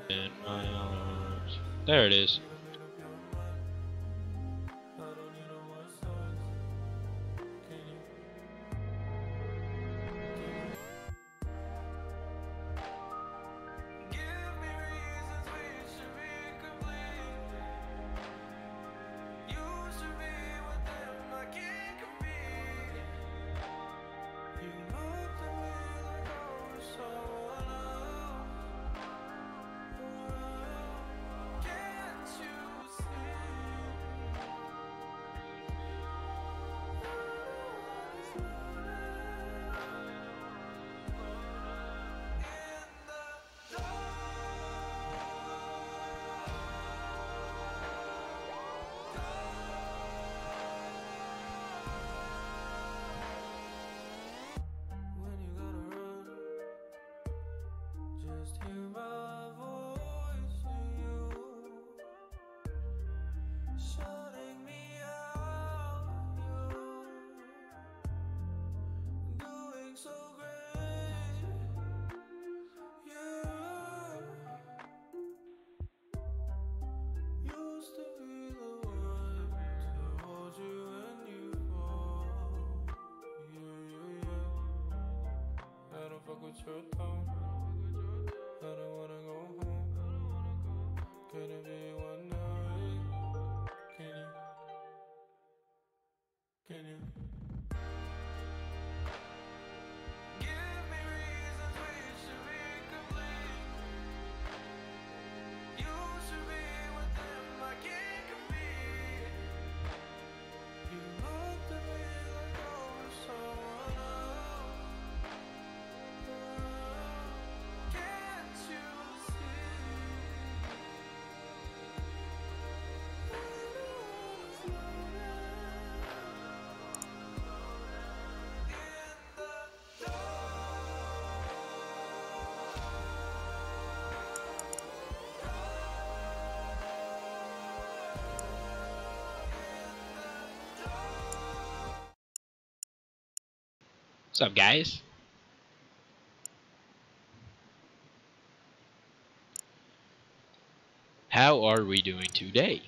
In my arms. There it is. With your thought, I don't wanna go home. Could it be one night? Can you? Give me reasons we should be complete. You should be with them, I can't compete. You looked at me like I was someone else. Can't you see? What's up, guys? How are we doing today?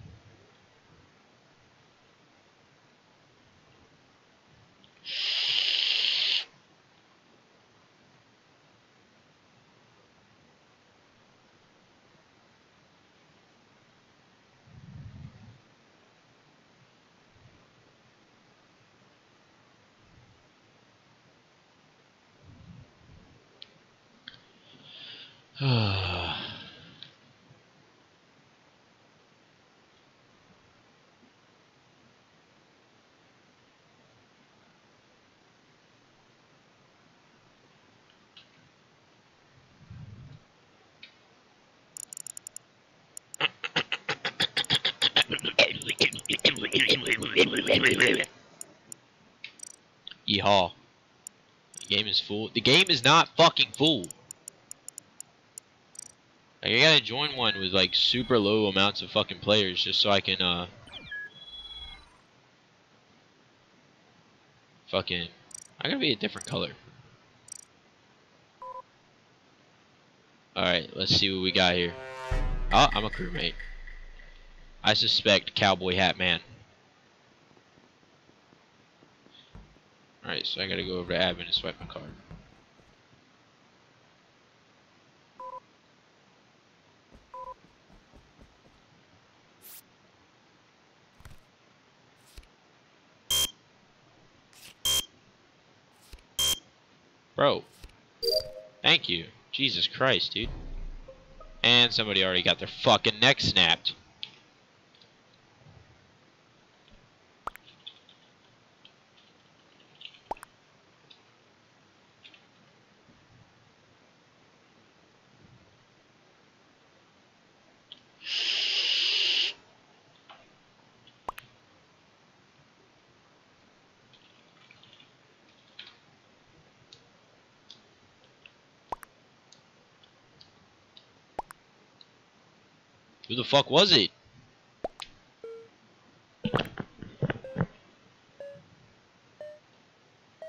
Yeehaw. The game is full. The game is not fucking full. Like, I gotta join one with like super low amounts of fucking players just so I can fucking I gotta be a different color. Alright, let's see what we got here. Oh, I'm a crewmate. I suspect Cowboy Hat Man. Alright, so I gotta go over to admin and swipe my card. Bro. Thank you. Jesus Christ, dude. And somebody already got their fucking neck snapped. Who the fuck was it?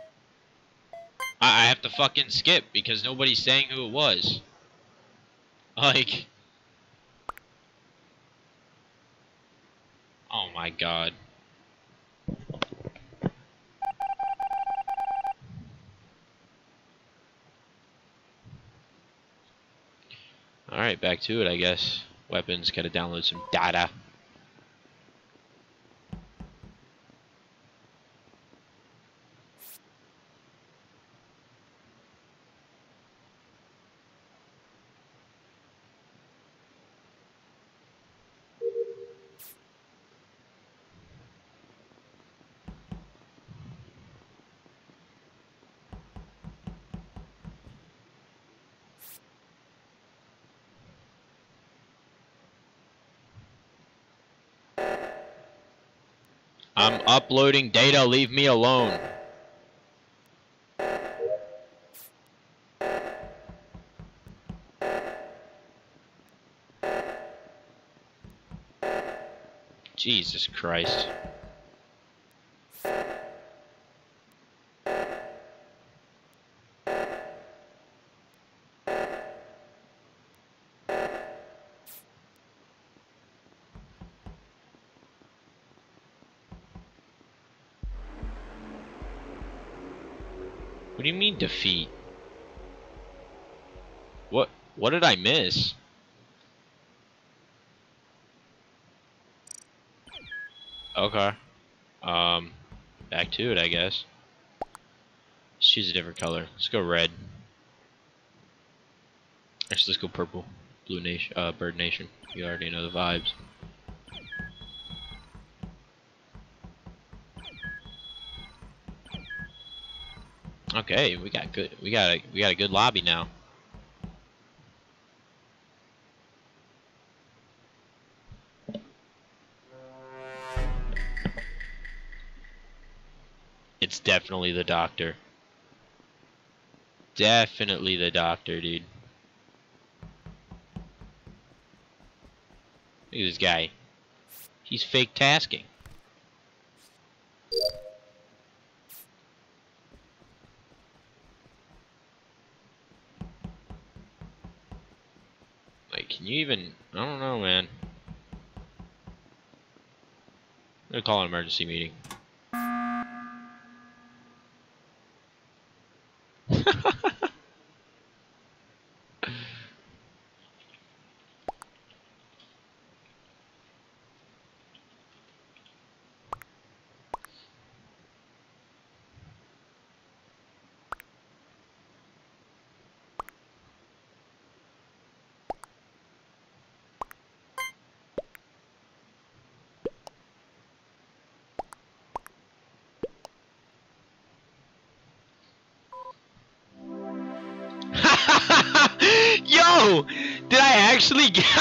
I have to fucking skip because nobody's saying who it was. Like, oh my god. Alright, back to it, I guess. Weapons, gotta download some data. I'm uploading data, leave me alone. Jesus Christ. What do you mean defeat? What did I miss? Okay. Back to it, I guess. Let's choose a different color. Let's go red. Actually, let's go purple. Blue Nation, Bird Nation. You already know the vibes. Okay, we got a good lobby now. It's definitely the doctor. Definitely the doctor, dude. Look at this guy. He's fake tasking. Like, can you even... I don't know, man. I'm gonna call an emergency meeting. Yo! Did I actually get...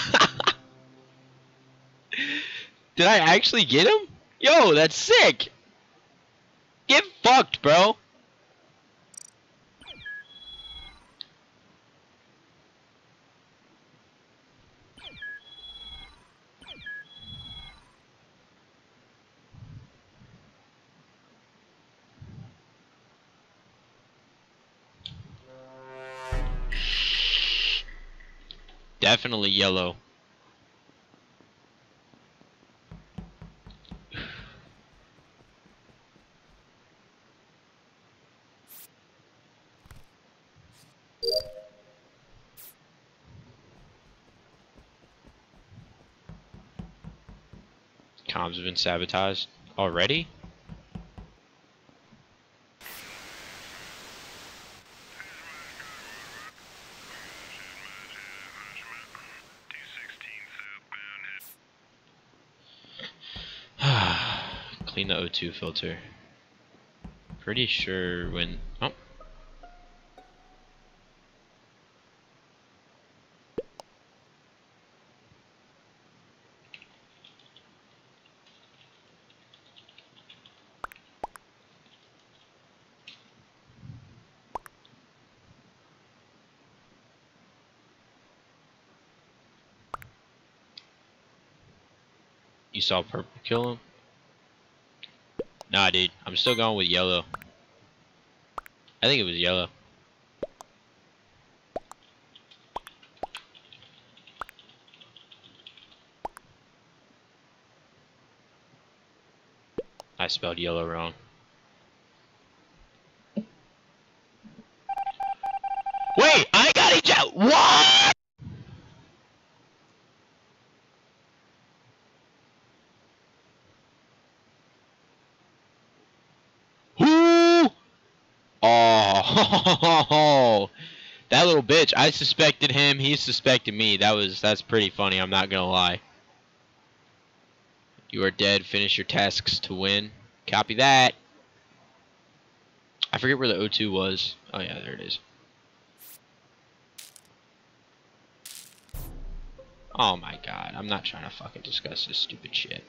Did I actually get him? Yo, that's sick! Get fucked, bro! Definitely yellow. Comms have been sabotaged already? Clean the O2 filter. Pretty sure when... Oh. You saw purple kill him? Nah, dude. I'm still going with yellow. I think it was yellow. I spelled yellow wrong. Wait, I got ejected. What? Who? Oh, that little bitch. I suspected him. He suspected me. That's pretty funny. I'm not gonna lie. You are dead. Finish your tasks to win. Copy that. I forget where the O2 was. Oh yeah, there it is. Oh my god, I'm not trying to fucking discuss this stupid shit.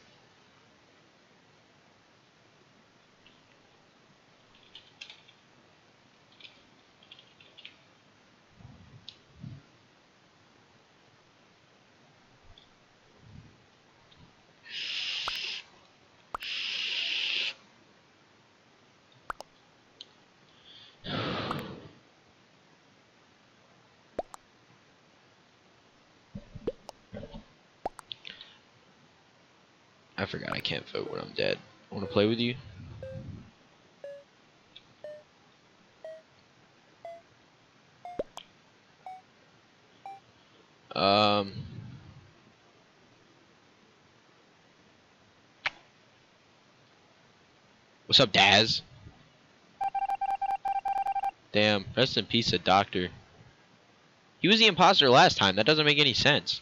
I forgot I can't vote when I'm dead. Wanna play with you? What's up, Daz? Damn, rest in peace, a doctor. He was the imposter last time. That doesn't make any sense.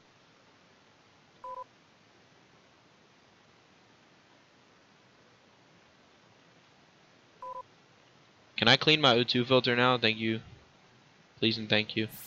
Can I clean my O2 filter now? Thank you. Please and thank you.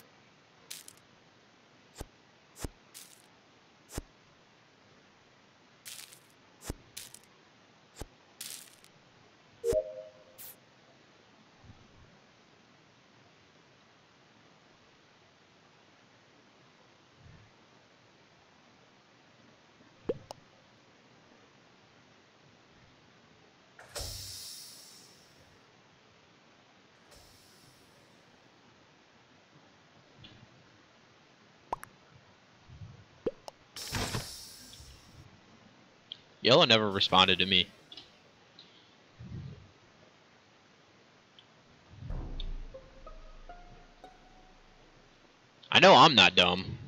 Yellow never responded to me. I know I'm not dumb.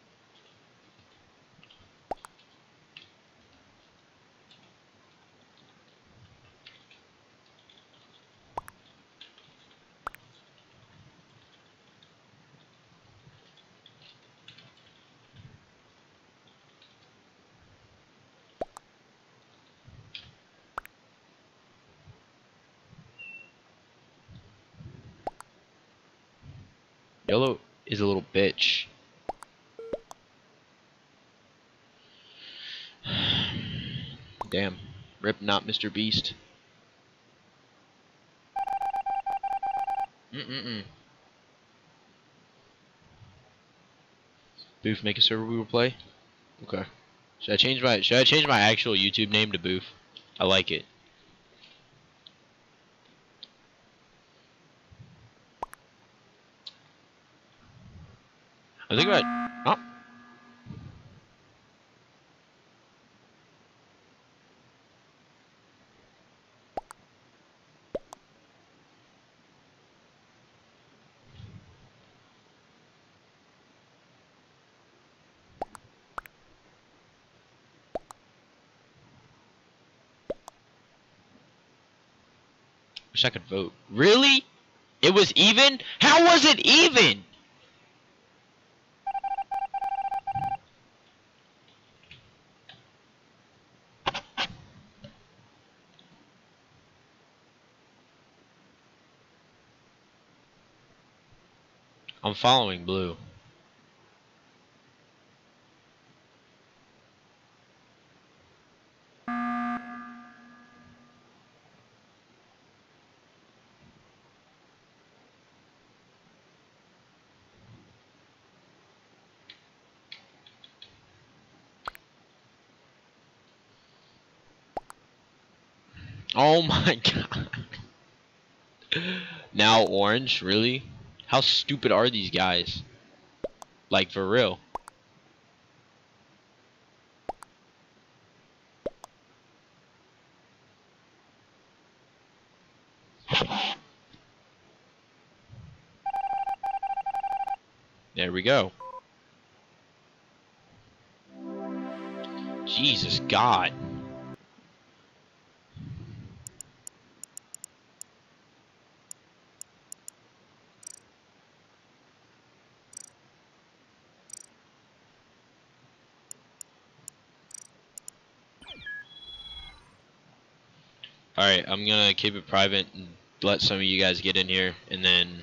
Yellow is a little bitch. Damn. Rip not Mr. Beast. Boof, make a server we will play? Okay. Should I change my actual YouTube name to Boof? I like it. I think about oh. Wish I could vote. Really? It was even? How was it even? I'm following blue. Oh my god. Now orange, really? How stupid are these guys? Like, for real. There we go. Jesus God. Alright, I'm gonna keep it private and let some of you guys get in here, and then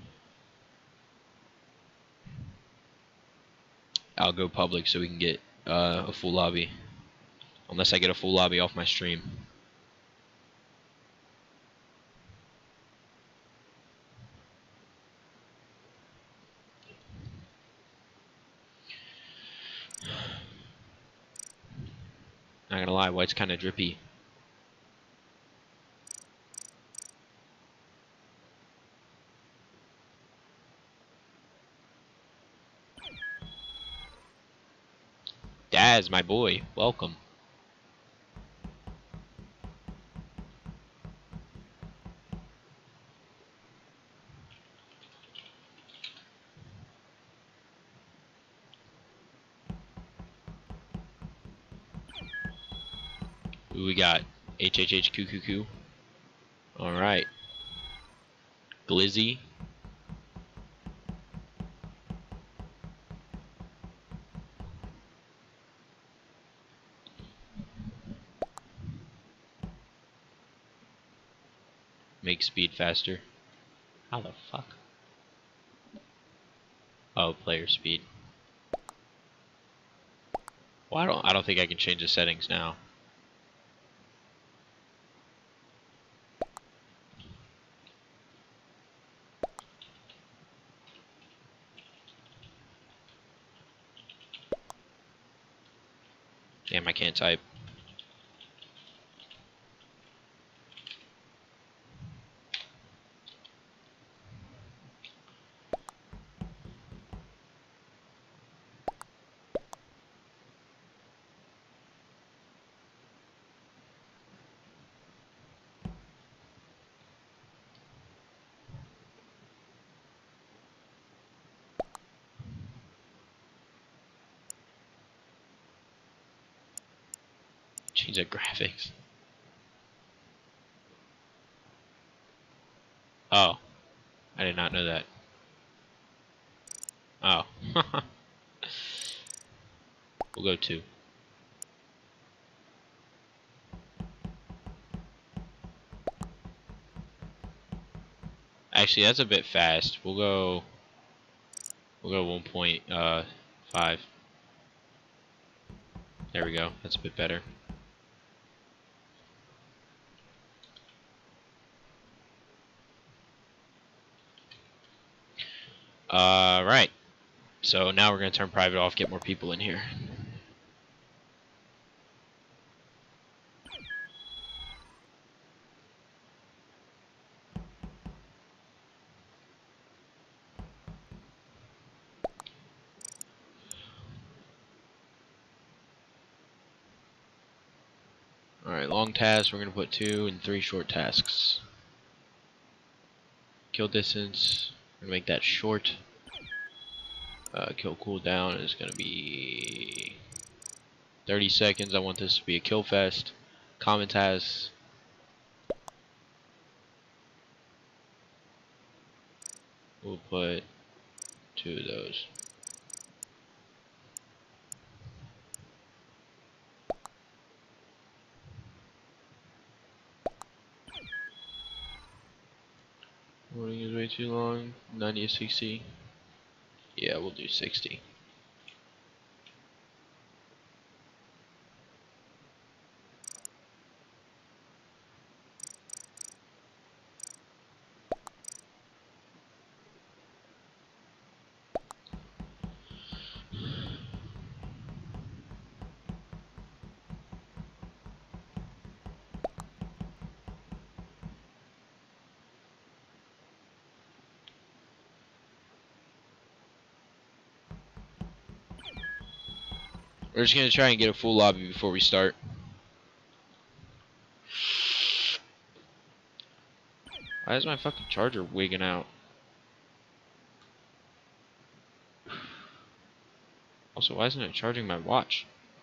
I'll go public so we can get a full lobby. Unless I get a full lobby off my stream. Not gonna lie, white's kinda drippy. Daz, my boy, welcome. Who we got? HHHQQQ. Alright. Glizzy. Make speed faster. How the fuck? Oh, player speed. Well, I don't think I can change the settings now. Damn, I can't type. Change the graphics. Oh. I did not know that. Oh. We'll go 2. Actually, that's a bit fast. We'll go 1.5. There we go. That's a bit better. Right. So now we're gonna turn private off, get more people in here. Alright, long tasks, we're gonna put 2 and 3 short tasks. Kill distance, we're gonna make that short. Kill cooldown is gonna be 30 seconds. I want this to be a kill fest. Common tasks. We'll put 2 of those. Morning is way too long. 90 to 60. Yeah, we'll do 60. We're just gonna try and get a full lobby before we start. Why is my fucking charger wigging out? Also, why isn't it charging my watch?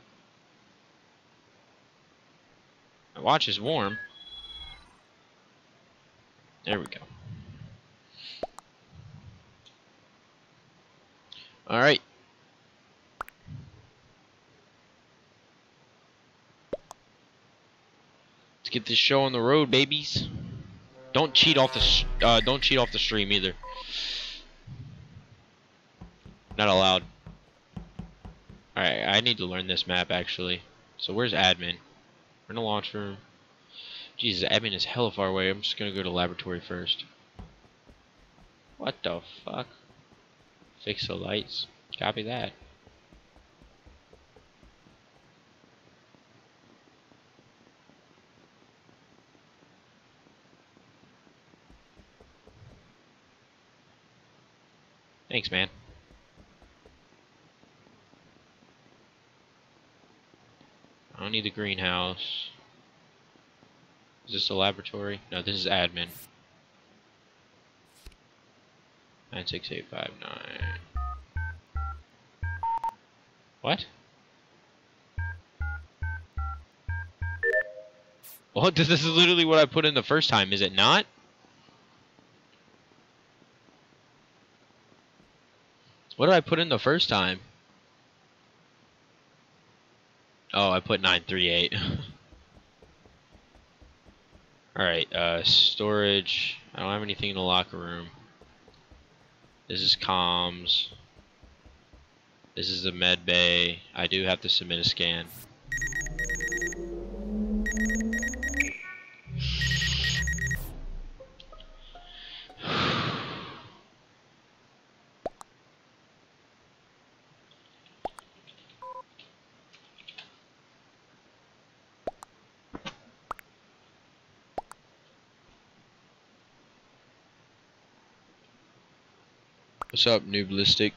My watch is warm. There we go. Alright. Let's get this show on the road, babies. Don't cheat off the stream either. Not allowed. Alright, I need to learn this map actually. So where's admin? We're in the launch room. Jesus, admin is hella far away. I'm just gonna go to laboratory first. What the fuck? Fix the lights. Copy that. Thanks, man. I don't need the greenhouse. Is this a laboratory? No, this is admin. 96859. What? Well, this is literally what I put in the first time, is it not? What did I put in the first time? Oh, I put 938. Alright, storage. I don't have anything in the locker room. This is comms. This is the med bay. I do have to submit a scan. What's up, Nooblistic?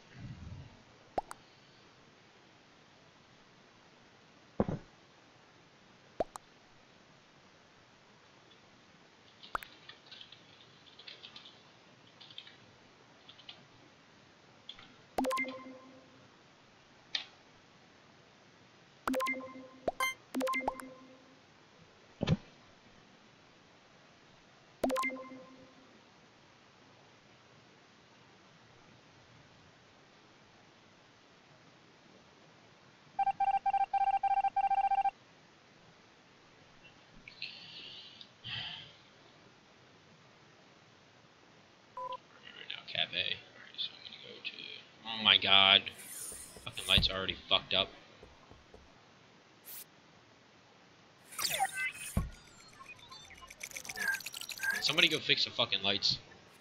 Cafe. Alright, so I'm gonna go to... Oh my god. Fucking lights are already fucked up. Somebody go fix the fucking lights.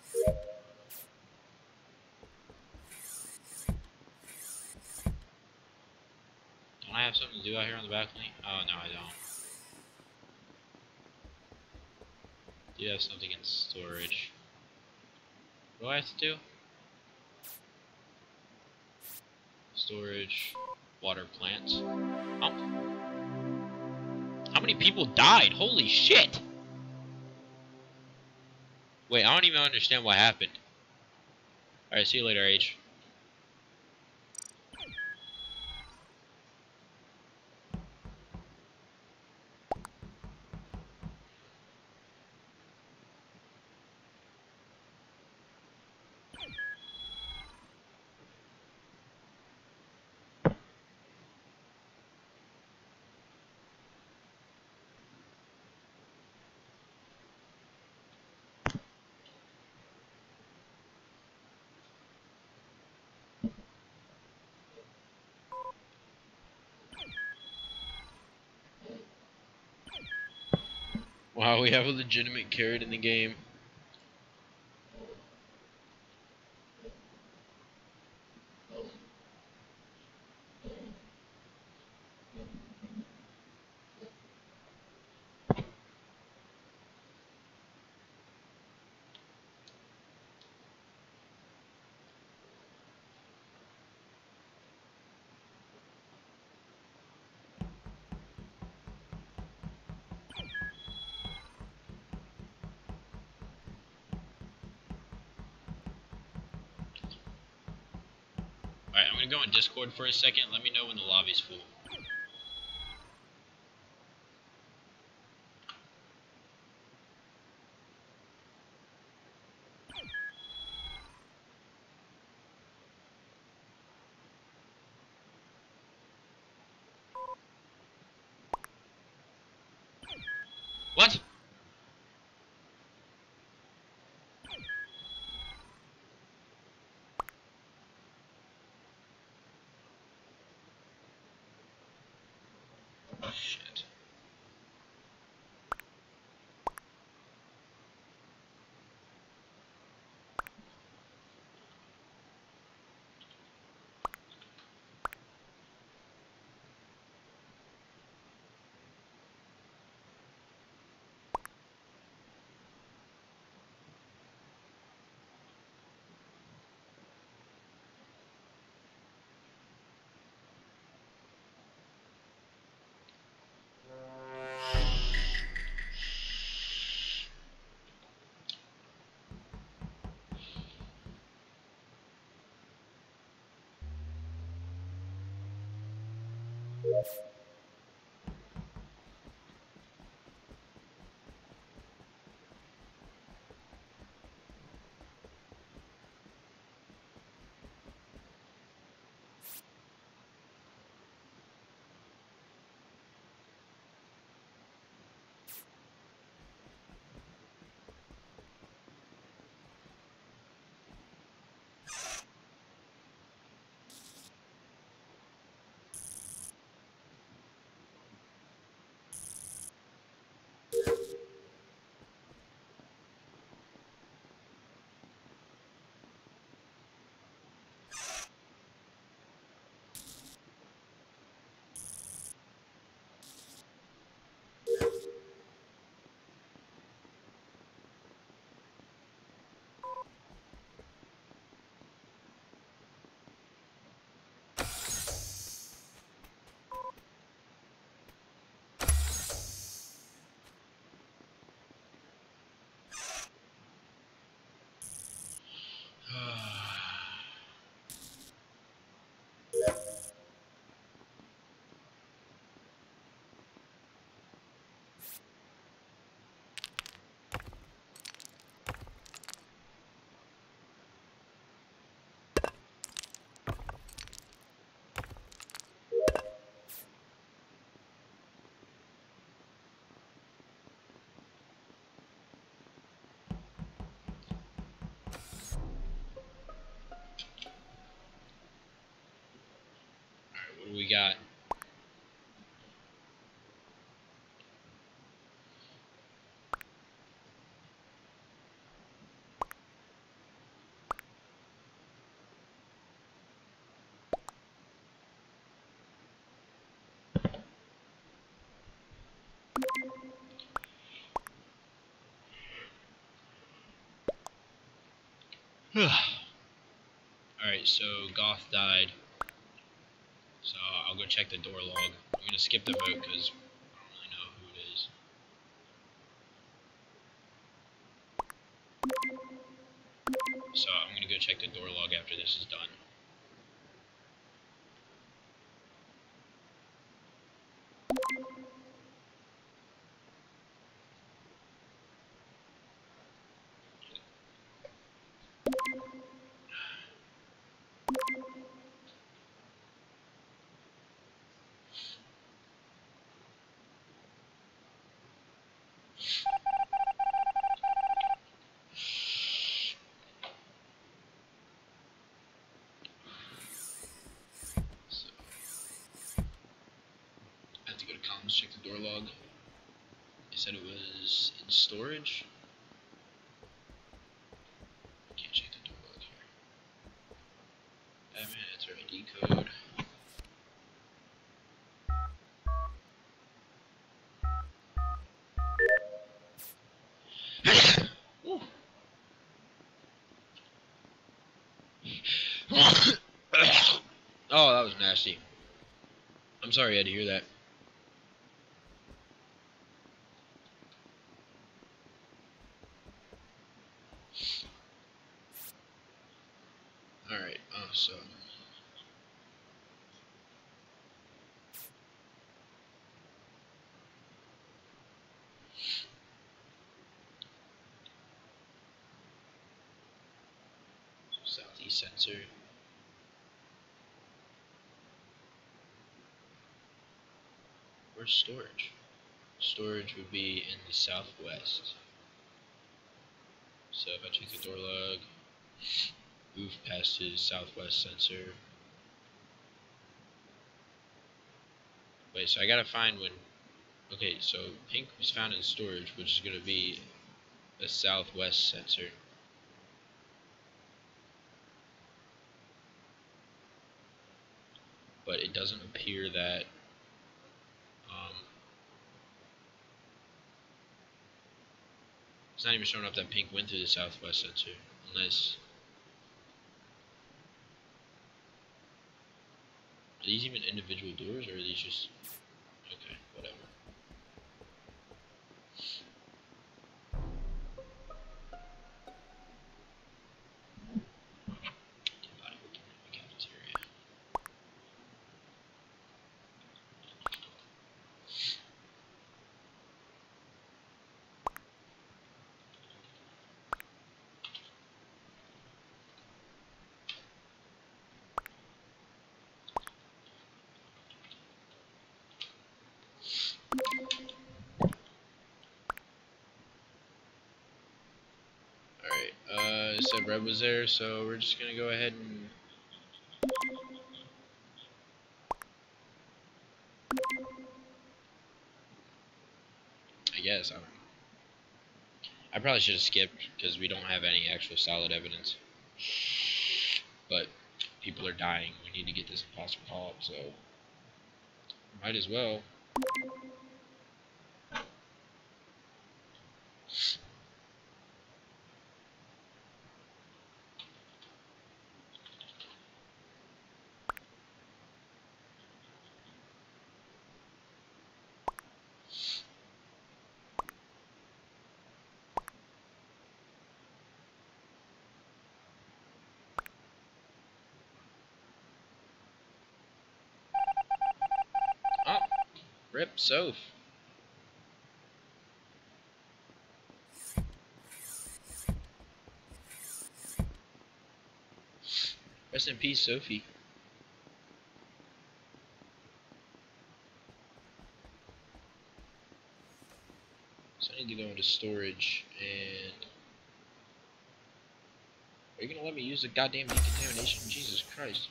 Don't I have something to do out here on the balcony? Oh, no, I don't. Do you have something in storage? What do I have to do? Storage, water plants. Oh. How many people died? Holy shit! Wait, I don't even understand what happened. Alright, see you later, H. Wow, we have a legitimate carrot in the game. gonna go in Discord for a second. Let me know when the lobby's full. What? Shit. What do we got? Alright, so Goth died. So I'll go check the door log. I'm gonna skip the vote because I don't really know who it is. So I'm gonna go check the door log after this is done. So I have to go to comms, check the door log. They said it was in storage. Can't check the door log here. Admin, enter ID code. Ooh. Oh, that was nasty. I'm sorry I had to hear that. Alright, so A sensor. Where's storage? Storage would be in the southwest. So if I check the door log, move past his southwest sensor. Wait, so I gotta find when. Okay, so pink was found in storage, which is gonna be a southwest sensor. But it doesn't appear that it's not even showing up that pink went through the southwest sensor, unless are these even individual doors, or are these just okay, whatever. Cafeteria. Alright, it said red was there, so we're just gonna go ahead and I guess, I don't know. I probably should have skipped because we don't have any actual solid evidence. But people are dying. We need to get this imposter call up, so might as well. Oh, rip Soph. Rest in peace, Sophie. So I need to go into storage and are you gonna let me use the goddamn decontamination? Jesus Christ.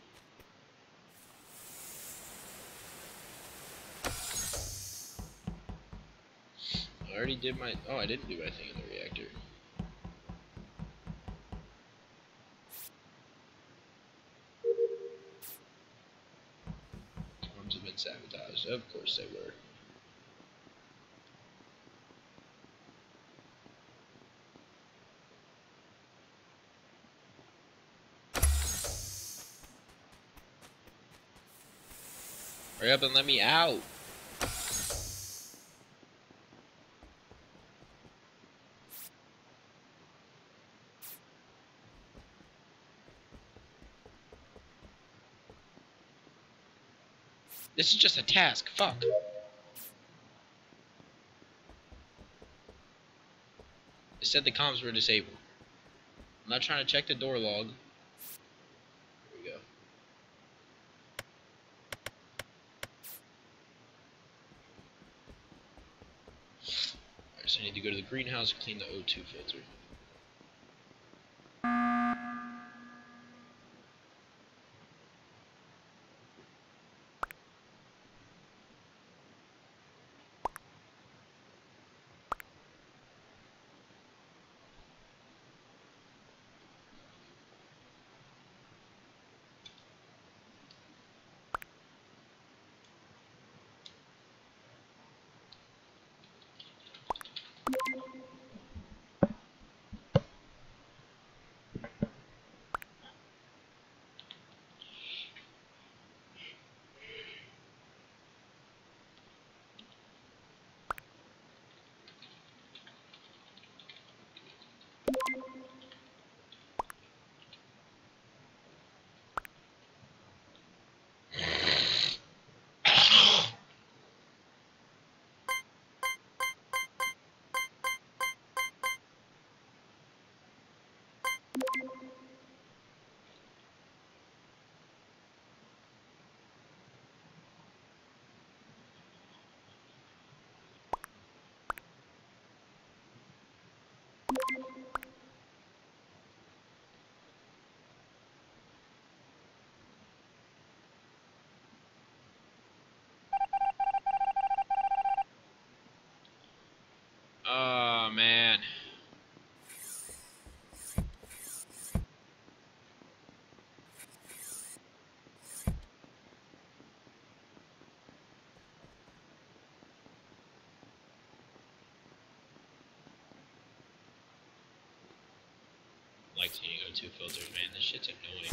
I already did my oh, I didn't do my thing in the reactor. Arms have been sabotaged. Of course they were. Hurry up and let me out. This is just a task. Fuck. It said the comms were disabled. I'm not trying to check the door log. Here we go. Alright, so I need to go to the greenhouse and clean the O2 filter. Oh man. I like seeing O2 filters, man. This shit's annoying.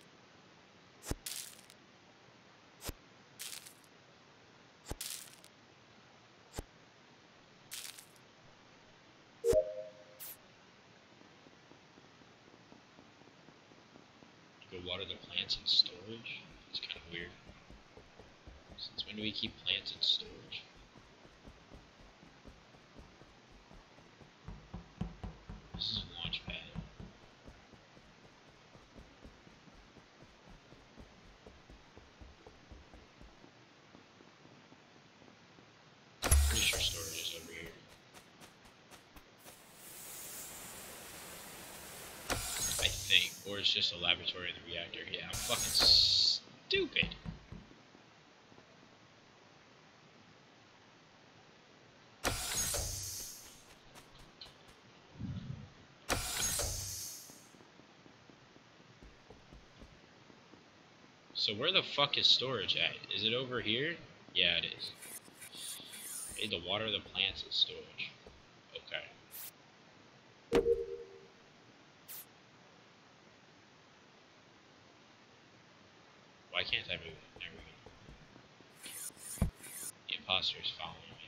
Go water the plants in storage? It's kind of weird. Since when do we keep plants in storage? This is a launch pad. Pretty sure storage is over here. I think. Or it's just a laboratory in the reactor. Yeah, I'm fucking stupid. So where the fuck is storage at? Is it over here? Yeah, it is. I need to water the plants in storage. Okay. Why can't I move? There we go. The imposter is following me.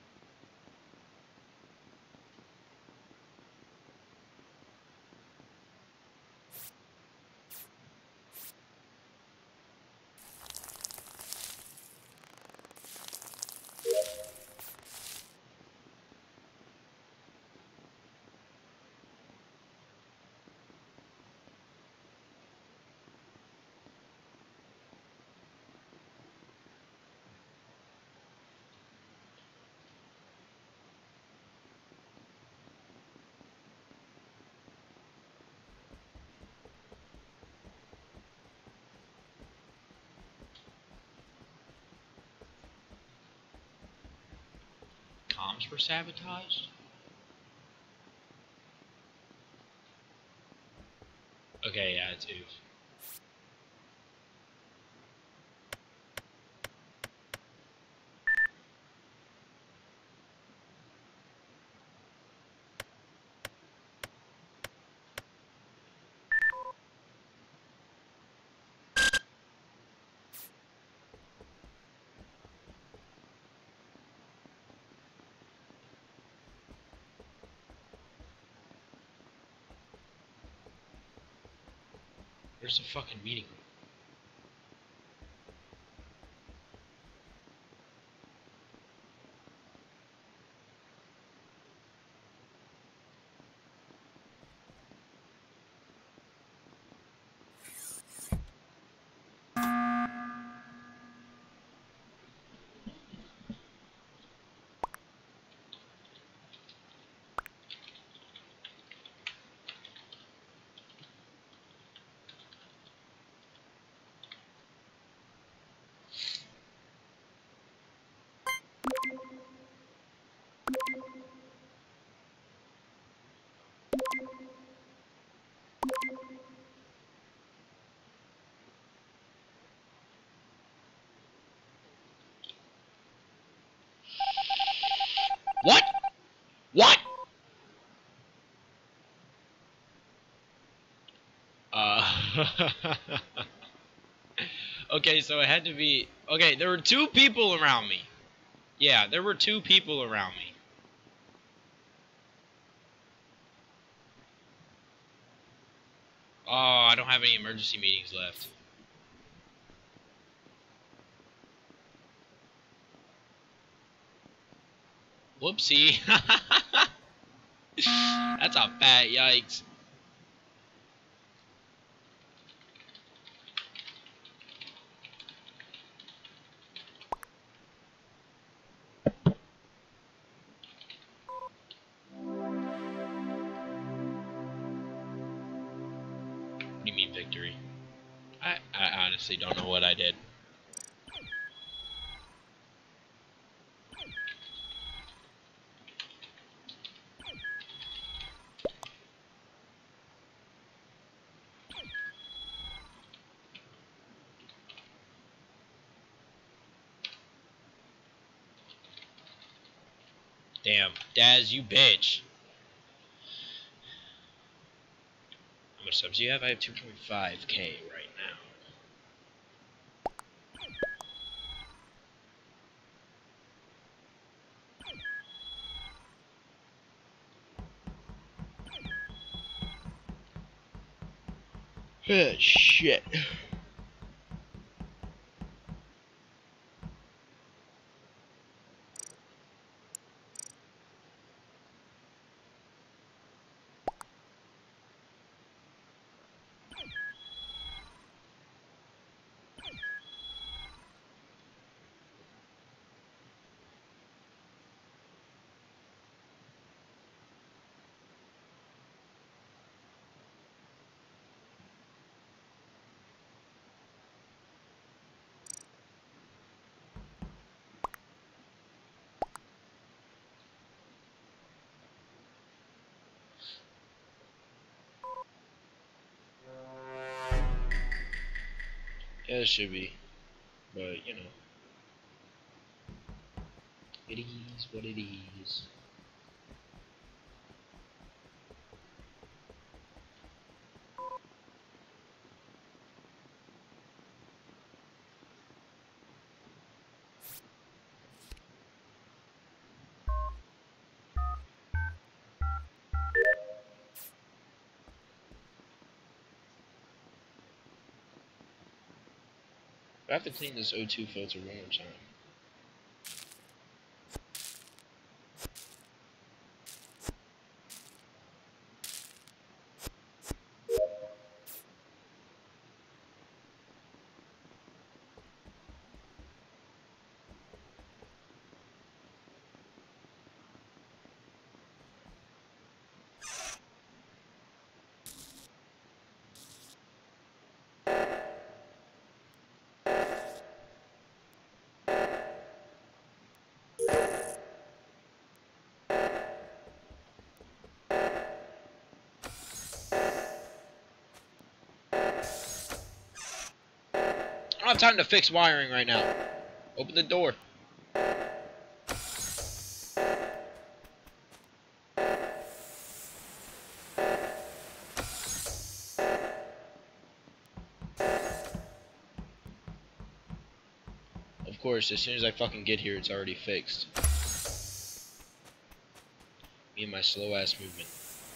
Comms were sabotaged? Okay, yeah, it's oof. Where's the fucking meeting room? What? What? Okay, so it had to be... Okay, there were 2 people around me. Yeah, there were 2 people around me. Oh, I don't have any emergency meetings left. Whoopsie. That's a fat yikes. What do you mean victory? I honestly don't know what I did. Damn, Daz, you bitch. How much subs do you have? I have 2.5k right now. Shit. Yeah, it should be. But, you know. It is what it is. I have to clean this O2 filter one more time. I don't have time to fix wiring right now. Open the door. Of course, as soon as I fucking get here, it's already fixed. Me and my slow ass movement.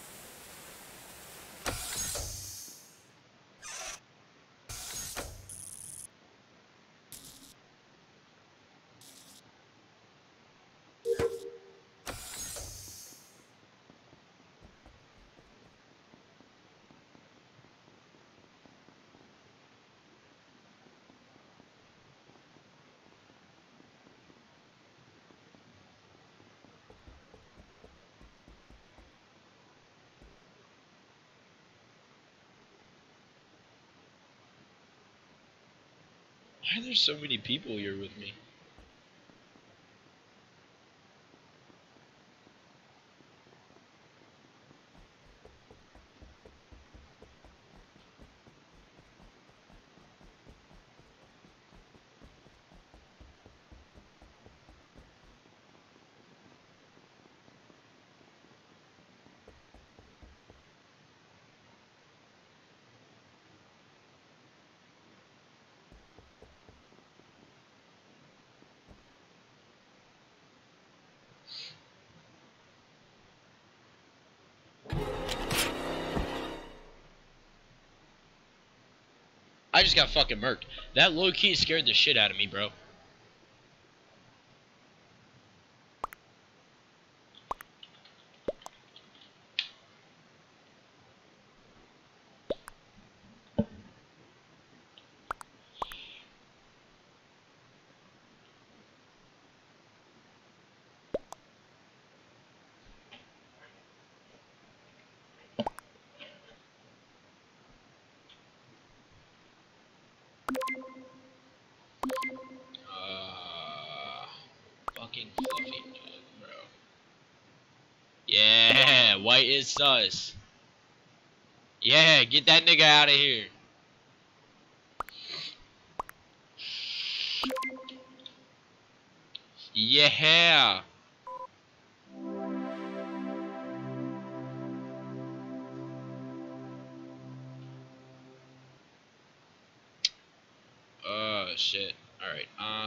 Why are there so many people here with me? I just got fucking murked. That low key scared the shit out of me, bro. Fucking fluffy dog, bro. Yeah, white is sus. Yeah, get that nigga out of here. Yeah. shit. Alright,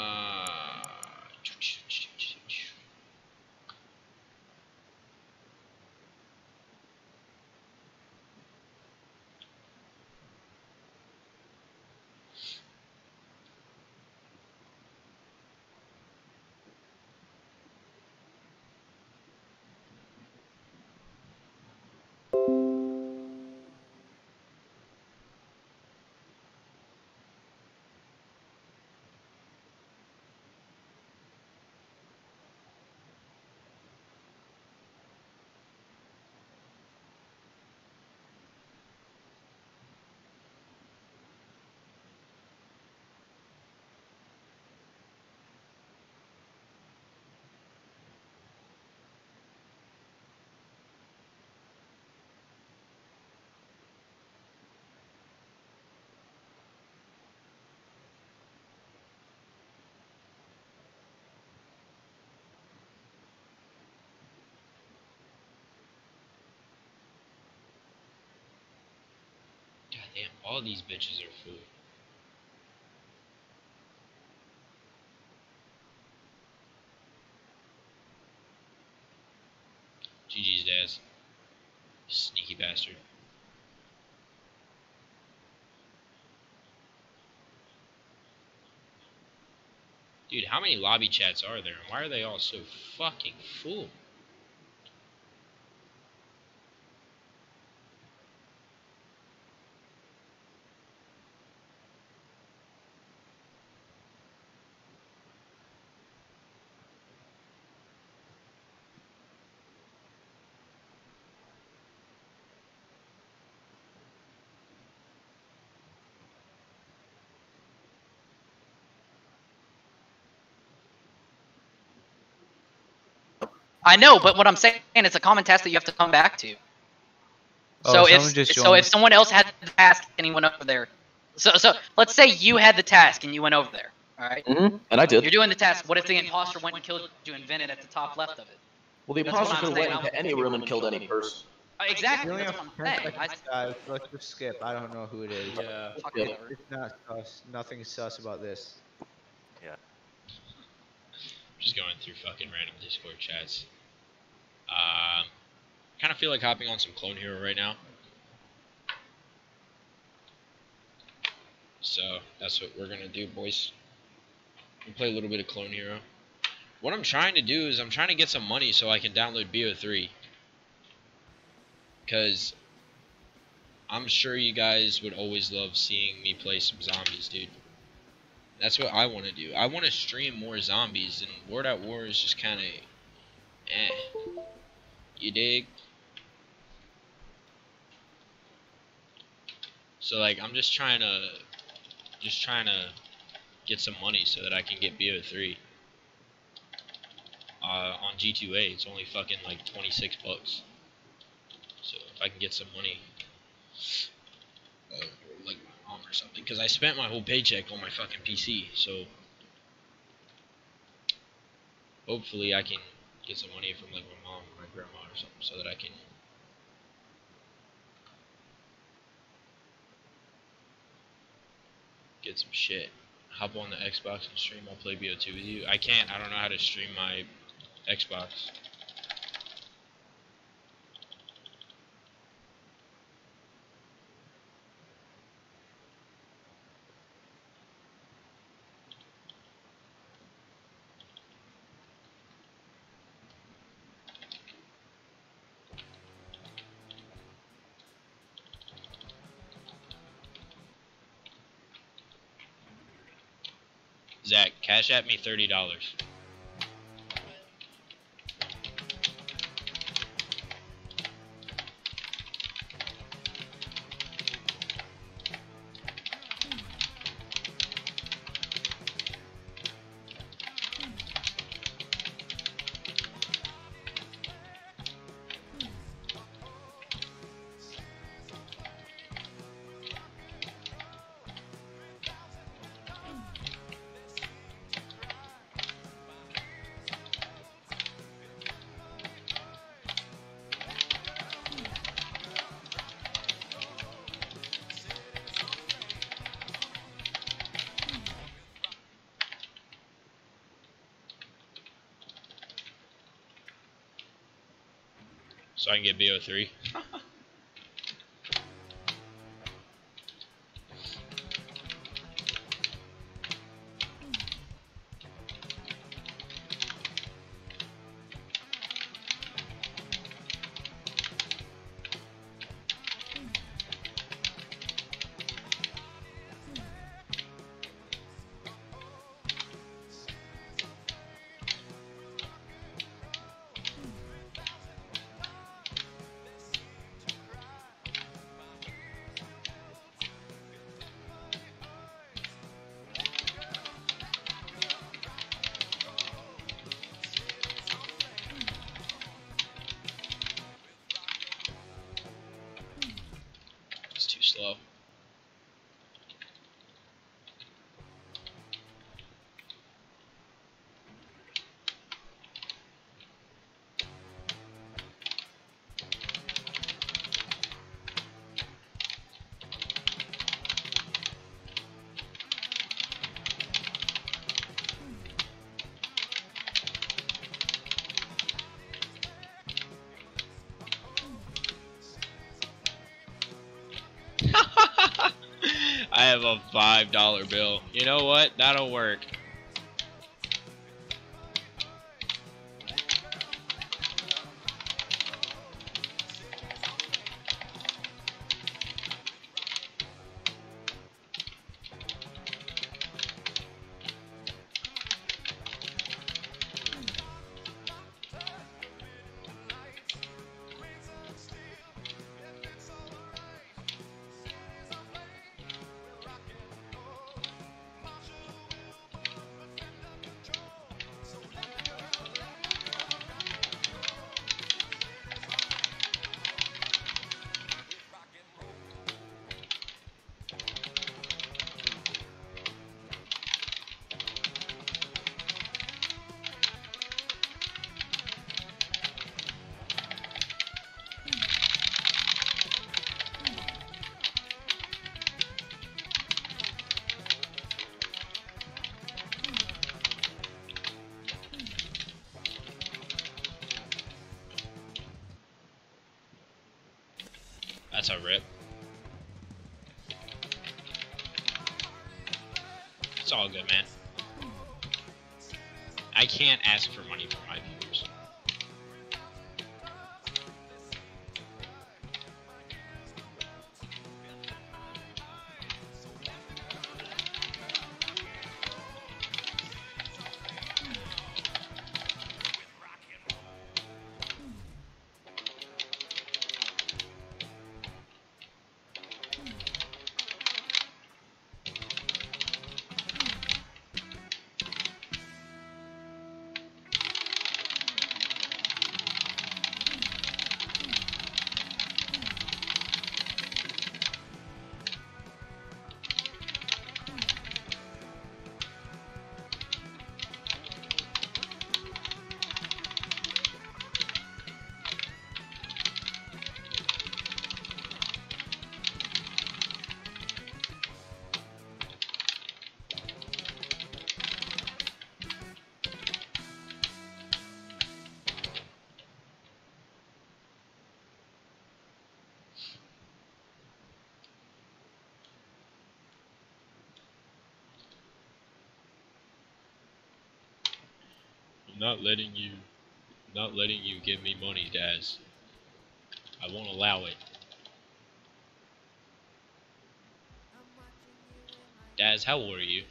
goddamn, all these bitches are full. GG's, Daz. Sneaky bastard. Dude, how many lobby chats are there? And why are they all so fucking full? I know, but what I'm saying, it's a common task that you have to come back to. Oh, So someone if someone else had the task and he went over there, so let's say you had the task and you went over there, all right? Mm-hmm. And I did. You're doing the task. What if the imposter went and killed you and vented at the top left of it? Well, the That's what imposter I'm could have saying. went into any room and killed any person. Exactly. You only That's have what I'm 10 saying. seconds, guys. Let's just skip. I don't know who it is. Yeah. Fuck Yeah. whatever. It's not sus. Nothing sus about this. Just going through fucking random Discord chats. Kind of feel like hopping on some Clone Hero right now. So that's what we're gonna do, boys. We'll play a little bit of Clone Hero. What I'm trying to do is I'm trying to get some money so I can download BO3. Because I'm sure you guys would always love seeing me play some zombies, dude. That's what I want to do. I want to stream more zombies, and Word at War is just kind of, You dig? So like, I'm just trying to get some money so that I can get BO3. On G2A, it's only fucking like 26 bucks. So if I can get some money, like my mom or something, because I spent my whole paycheck on my fucking PC. So hopefully I can get some money from like my mom or my grandma or something, so that I can get some shit. Hop on the Xbox and stream. I'll play BO2 with you. I can't. I don't know how to stream my Xbox. Zach, cash at me $30. So I can get BO3. It's too slow. I have a $5 bill. You know what? That'll work. That's a rip. It's all good, man. I can't ask for money from my viewers. I'm not letting you give me money, Daz. I won't allow it. Daz, how old are you?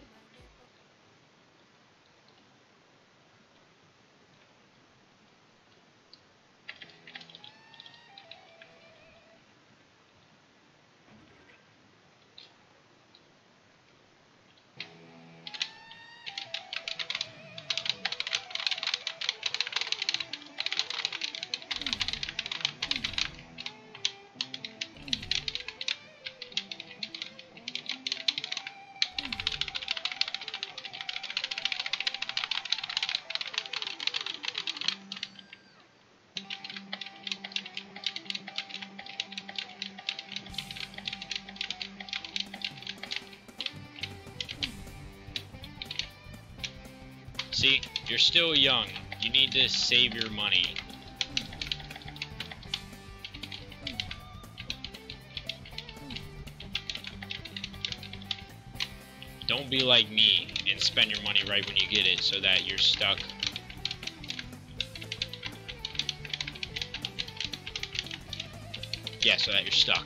See, you're still young. You need to save your money. Don't be like me and spend your money right when you get it so that you're stuck. Yeah, so that you're stuck.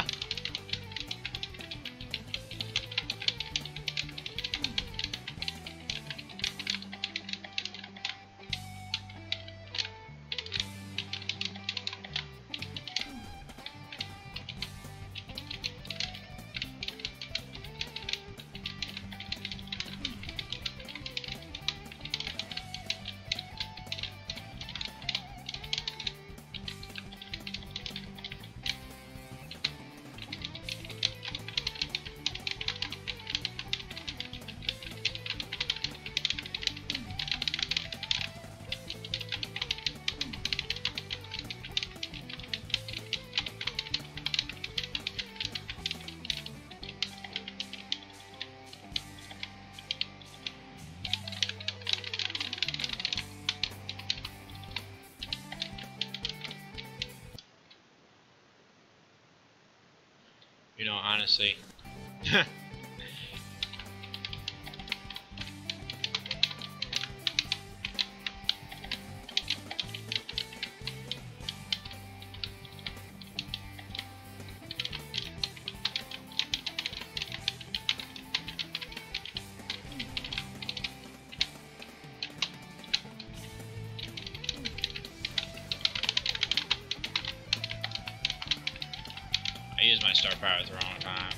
You know, honestly. I used my star power at the wrong time.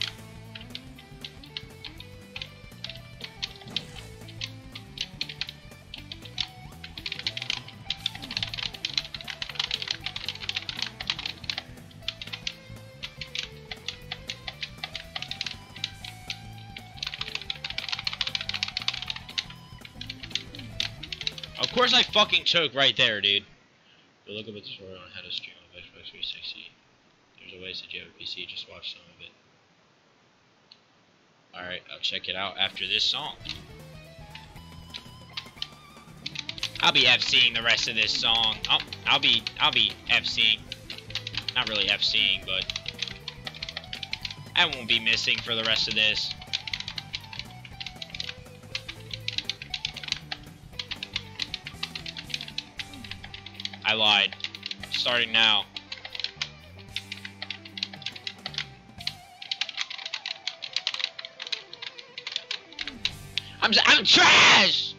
Of course I fucking choke right there, dude. But look up a tutorial on how to stream on Xbox 360. There's a way to you have a PC, just watch some of it. Alright, I'll check it out after this song. I'll be FCing the rest of this song. I'll be FCing. Not really FCing, but I won't be missing for the rest of this. I lied. Starting now. I'm trash!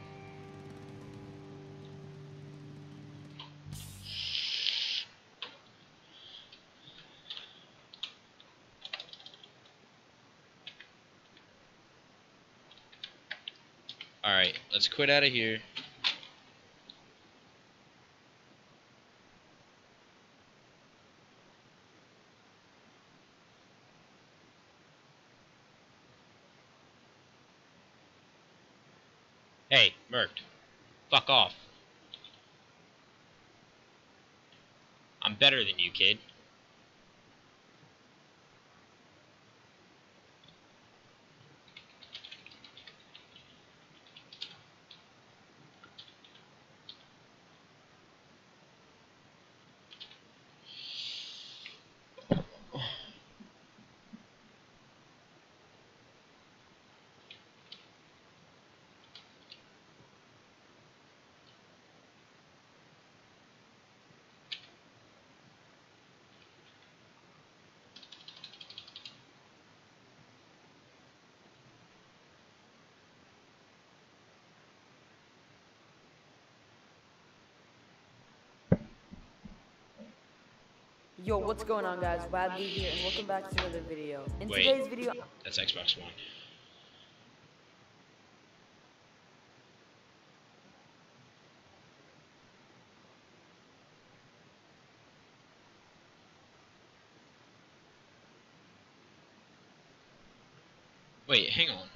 Alright, let's quit out of here. Hey, Merked. Fuck off. I'm better than you, kid. Yo, what's going on, guys? Badly here, and welcome back to another video. In Wait. today's video, That's Xbox One. Wait, hang on.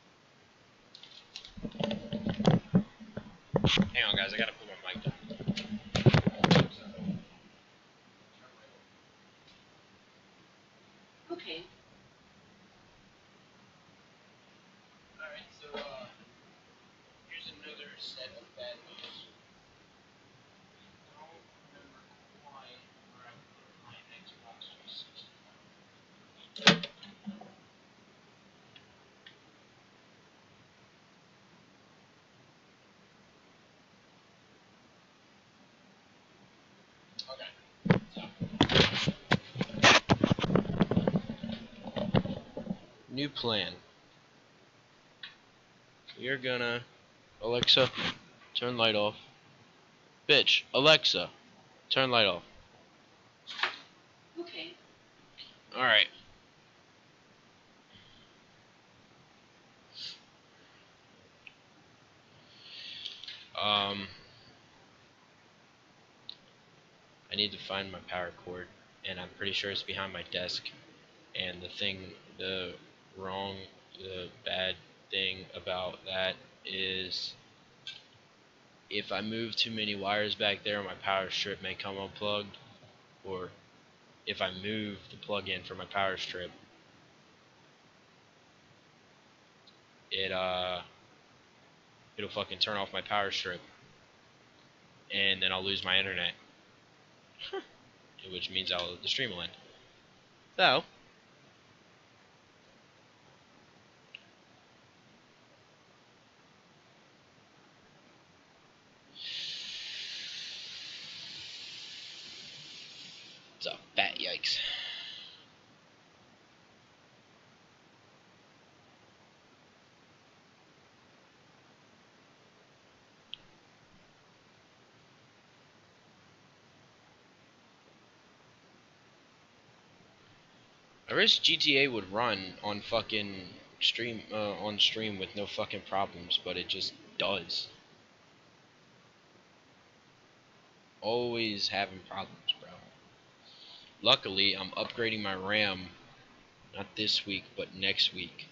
Hang on, guys. I gotta put my mic down. here's another set of bad news. I don't remember quite where I put my Xbox 360. New plan. You're gonna, Alexa, turn light off. Bitch, Alexa, turn light off. Okay. Alright. I need to find my power cord, and I'm pretty sure it's behind my desk. And the bad thing about that is if I move too many wires back there, my power strip may come unplugged, or if I move the plug-in for my power strip, it'll fucking turn off my power strip, and then I'll lose my internet, which means the stream will end. So it's a fat yikes. I wish GTA would run on fucking on stream with no fucking problems, but it just does. Always having problems, bro. Luckily, I'm upgrading my RAM, not this week, but next week.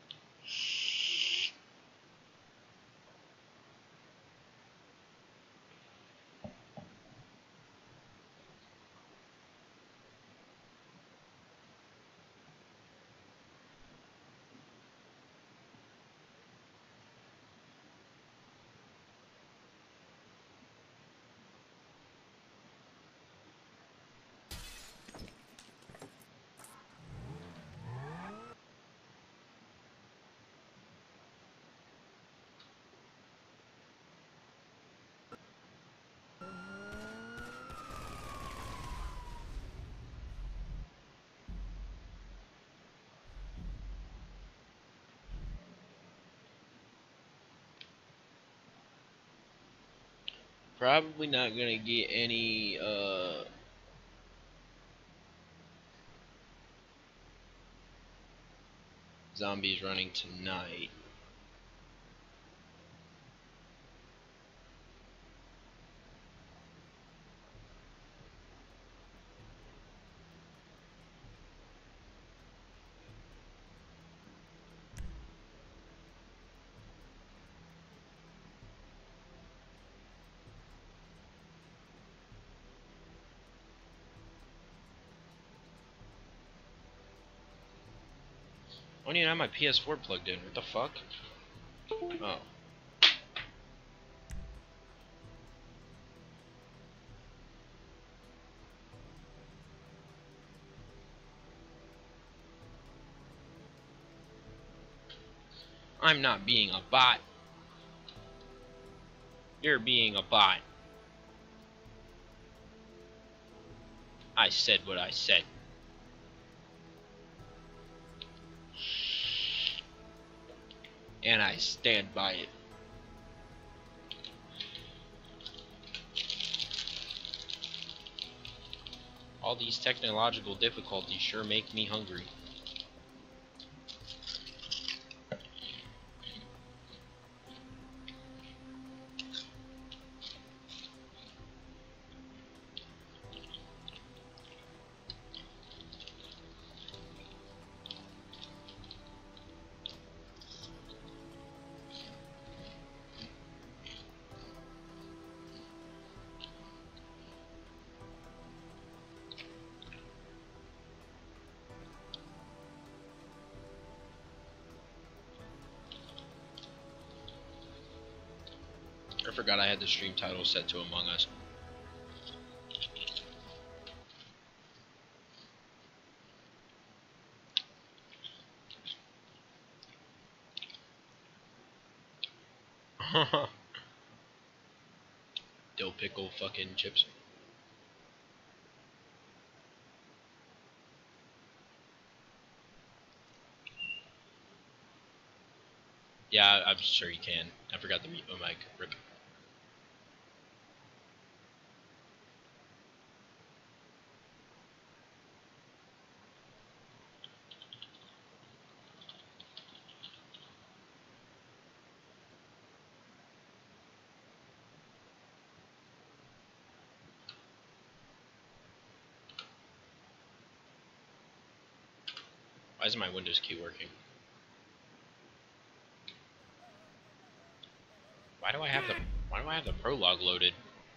Probably not gonna get any zombies running tonight. I don't even have my PS4 plugged in. What the fuck? Oh. I'm not being a bot. You're being a bot. I said what I said. And I stand by it. All these technological difficulties sure make me hungry. forgot I had the stream title set to Among Us. Dill pickle fucking chips. Yeah, I'm sure you can. I forgot to mute my mic. Rip. Why isn't my Windows key working? Why do I have the prologue loaded?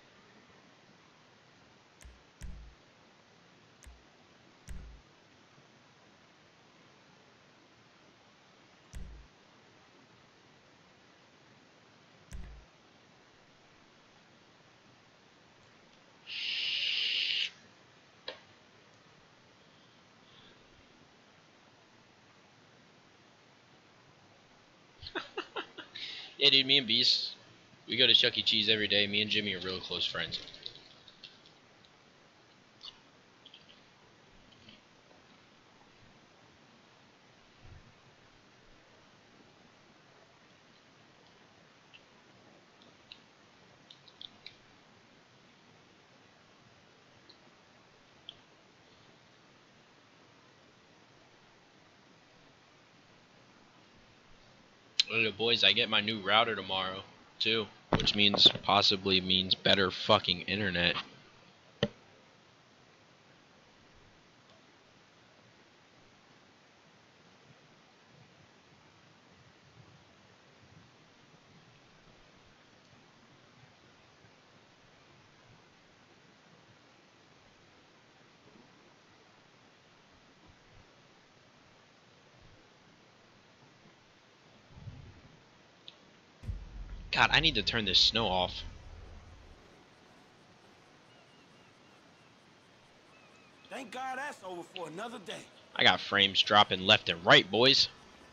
Yeah, dude, me and Beast, we go to Chuck E. Cheese every day. Me and Jimmy are real close friends. Look, boys, I get my new router tomorrow, too. Which means, possibly means better fucking internet. God, I need to turn this snow off. Thank God that's over for another day. I got frames dropping left and right, boys.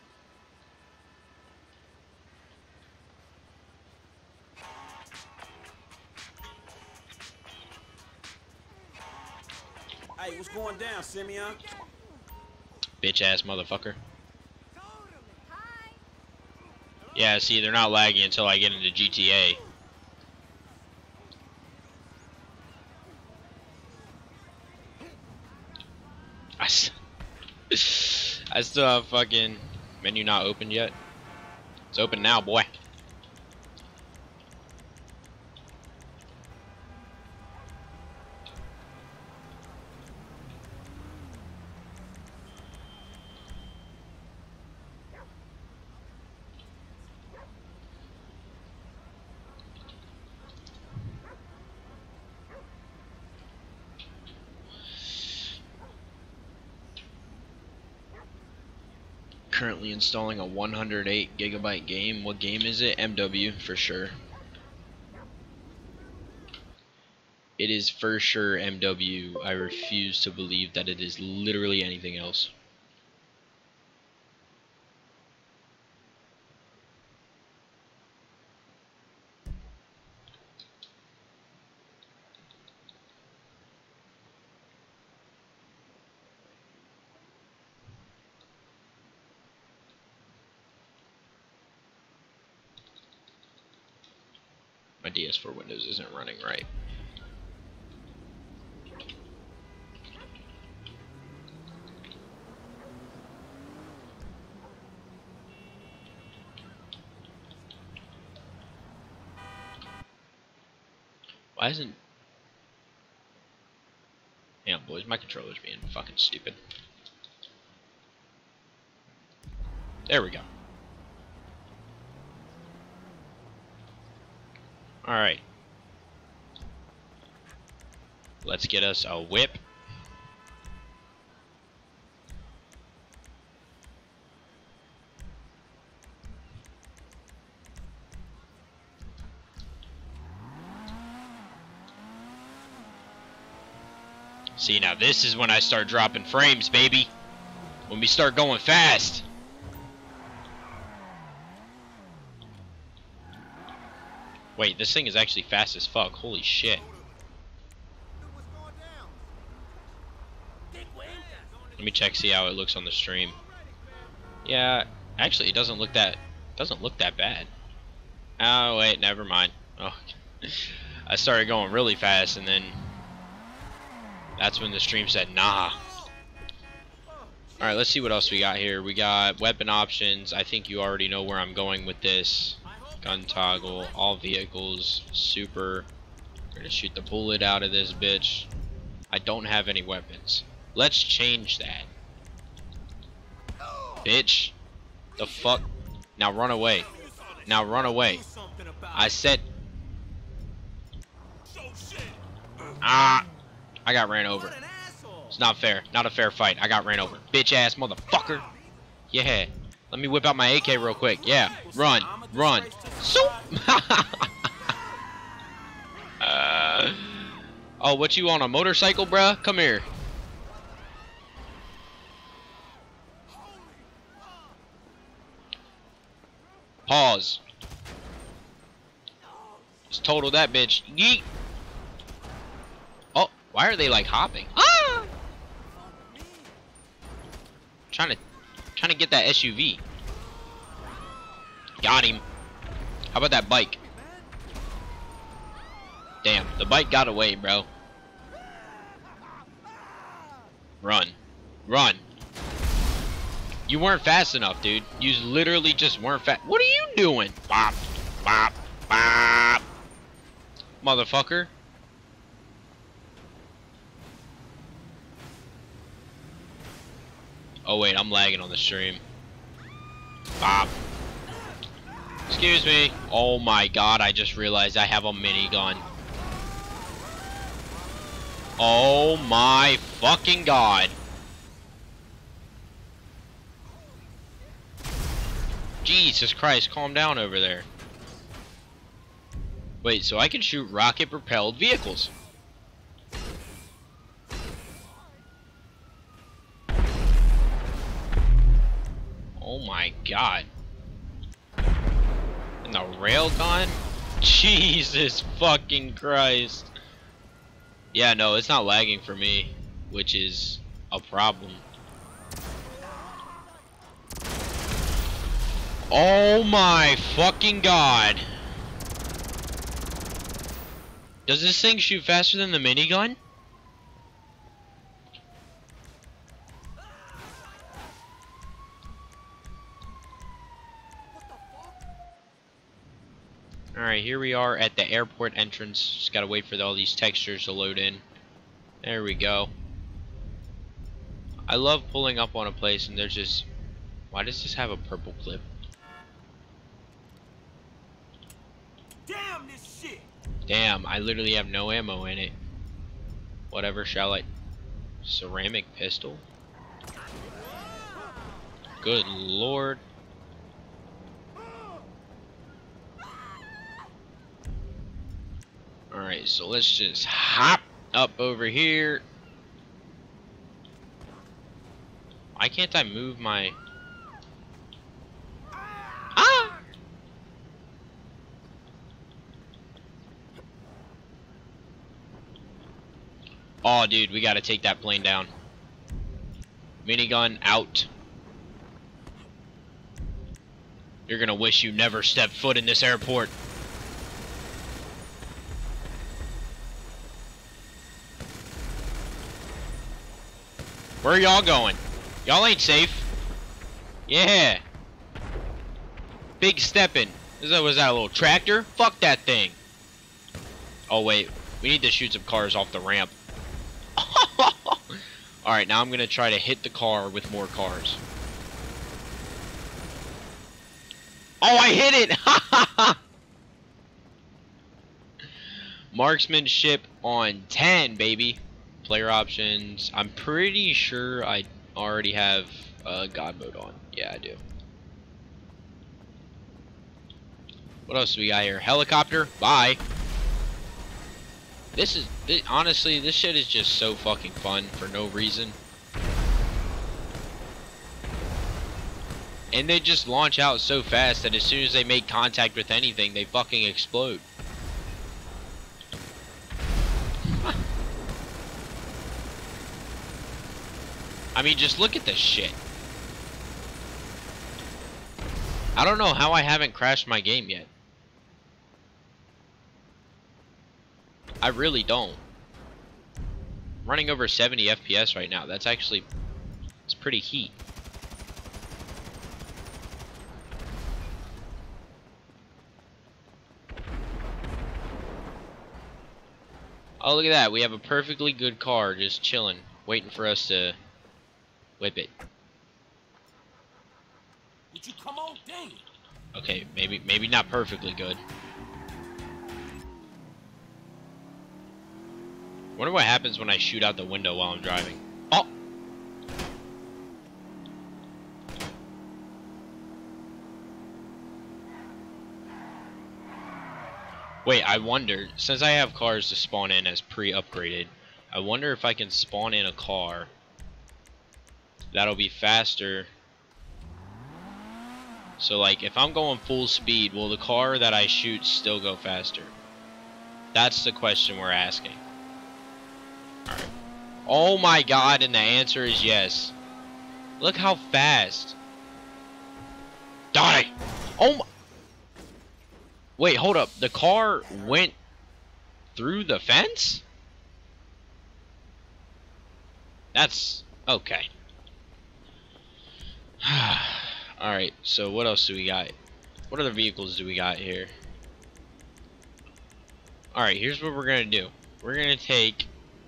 Hey, what's going down, Simeon? Bitch ass motherfucker. Yeah, see, they're not lagging until I get into GTA. I still have fucking menu not opened yet. It's open now, boy. Currently installing a 108 gigabyte game. What game is it? MW for sure. It is for sure MW. I refuse to believe that it is literally anything else. My DS4 Windows isn't running right. Why isn't... Hang on, boys, my controller's being fucking stupid. There we go. Alright. Let's get us a whip. See, now this is when I start dropping frames, baby. When we start going fast. Wait, this thing is actually fast as fuck. Holy shit. Let me check, see how it looks on the stream. Yeah, actually, it doesn't look that bad. Oh wait, never mind. Oh, I started going really fast, and then that's when the stream said nah. All right, let's see what else we got here. We got weapon options. I think you already know where I'm going with this. Gun toggle, all vehicles, super. We're gonna shoot the bullet out of this bitch. I don't have any weapons. Let's change that. Bitch. The fuck? Now run away. Now run away. I said. Ah! I got ran over. It's not fair. Not a fair fight. I got ran over. Bitch ass motherfucker. Yeah. Let me whip out my AK real quick. Yeah. Run. Run. Soup. Oh, what you on, a motorcycle, bruh? Come here. Pause. Just total that bitch. Yeet. Oh, why are they like hopping? Ah! Trying to get that SUV. Got him. How about that bike? Damn, the bike got away, bro. Run. Run. You weren't fast enough, dude. You literally just weren't fast. What are you doing? Bop, bop, bop. Motherfucker. Oh wait, I'm lagging on the stream. Bop. Excuse me. Oh my god, I just realized I have a minigun. Oh my fucking god. Jesus Christ, calm down over there. Wait, so I can shoot rocket-propelled vehicles. Oh my god. And the railgun? Jesus fucking Christ. Yeah, no, it's not lagging for me, which is a problem. Oh my fucking god. Does this thing shoot faster than the minigun? Alright, here we are at the airport entrance. Just gotta wait for all these textures to load in. There we go. I love pulling up on a place and there's just... Why does this have a purple clip? Damn this shit! Damn, I literally have no ammo in it. Whatever, shall I... Ceramic pistol? Good lord. Alright, so let's just hop up over here. Why can't I move my... Ah! Oh, dude, we gotta take that plane down. Minigun out. You're gonna wish you never stepped foot in this airport. Where are y'all going? Y'all ain't safe. Yeah. Big steppin'. Was that a little tractor? Fuck that thing. Oh wait, we need to shoot some cars off the ramp. Alright, now I'm gonna try to hit the car with more cars. Oh, I hit it! Marksmanship on 10, baby. Player options. I'm pretty sure I already have God mode on. Yeah, I do. What else do we got here? Helicopter. Bye. Honestly, this shit is just so fucking fun for no reason. And they just launch out so fast that as soon as they make contact with anything, they fucking explode. I mean, just look at this shit. I don't know how I haven't crashed my game yet. I really don't. I'm running over 70 FPS right now. That's actually, it's pretty heat. Oh, look at that. We have a perfectly good car just chilling, waiting for us to whip it. Would you come on? Dang. Okay, maybe not perfectly good. Wonder what happens when I shoot out the window while I'm driving. Oh! Wait, I wonder, since I have cars to spawn in as pre-upgraded, I wonder if I can spawn in a car that'll be faster. So like, if I'm going full speed, will the car that I shoot still go faster? That's the question we're asking. Alright. Oh my god, and the answer is yes. Look how fast. Die! Oh my... Wait, hold up. The car went through the fence? That's... okay. Alright, so what else do we got? What other vehicles do we got here? Alright, here's what we're gonna do. We're gonna take...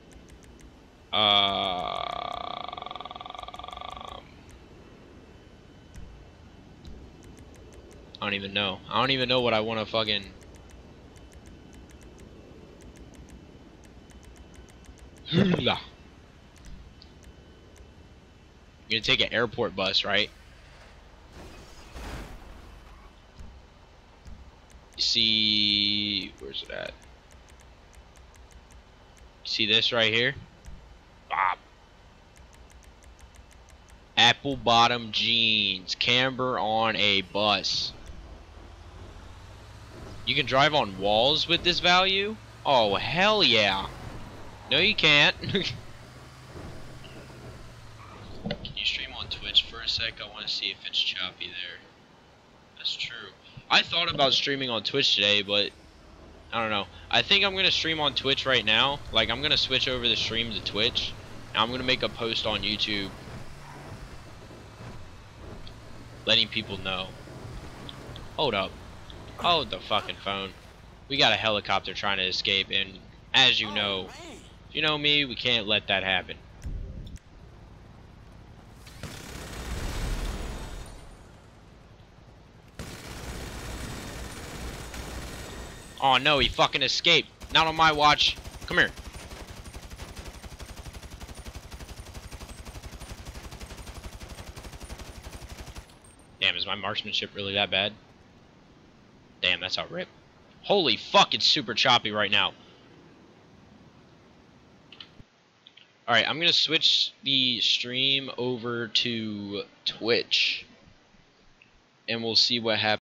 I don't even know. I don't even know what I want to fucking... You're gonna take an airport bus, right? You see... where's it at? You see this right here? Bob. Apple bottom jeans. Camber on a bus. You can drive on walls with this value? Oh, hell yeah. No, you can't. Can you stream on Twitch for a sec? I want to see if it's choppy there. That's true. I thought about streaming on Twitch today, but I don't know. I think I'm going to stream on Twitch right now. Like, I'm going to switch over the stream to Twitch. And I'm going to make a post on YouTube letting people know. Hold up. Hold the fucking phone. We got a helicopter trying to escape, and as you know, if you know me, we can't let that happen. Oh no, he fucking escaped. Not on my watch. Come here. Damn, is my marksmanship really that bad? Damn, that's a rip. Holy fuck, it's super choppy right now. Alright, I'm gonna switch the stream over to Twitch. And we'll see what happens.